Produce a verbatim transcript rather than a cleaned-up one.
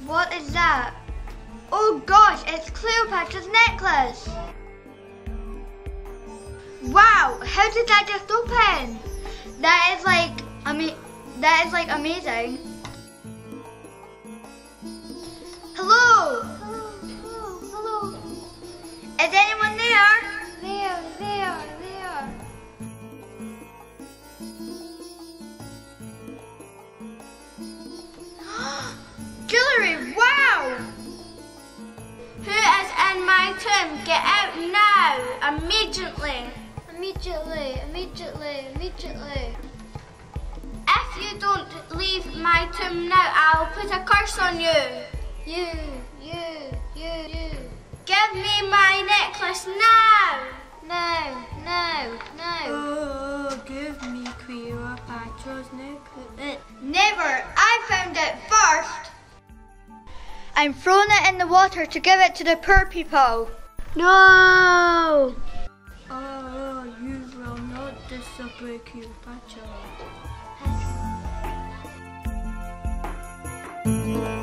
What is that? Oh gosh, it's Cleopatra's necklace. Wow, how did that just open? That is like, I mean, that is like amazing. Hello? Hello, hello, hello. Is anyone there? There, there, there. Jewelry, wow! Who is in my tomb? Get out now, immediately. Immediately, immediately, immediately. If you don't leave my tomb now, I'll put a curse on you. You, you, you, you. Give me my necklace now. No, no, no. Oh, give me Cleopatra's necklace. Never, I found it first. I'm throwing it in the water to give it to the poor people. No. Oh, you will not disobey Cleopatra.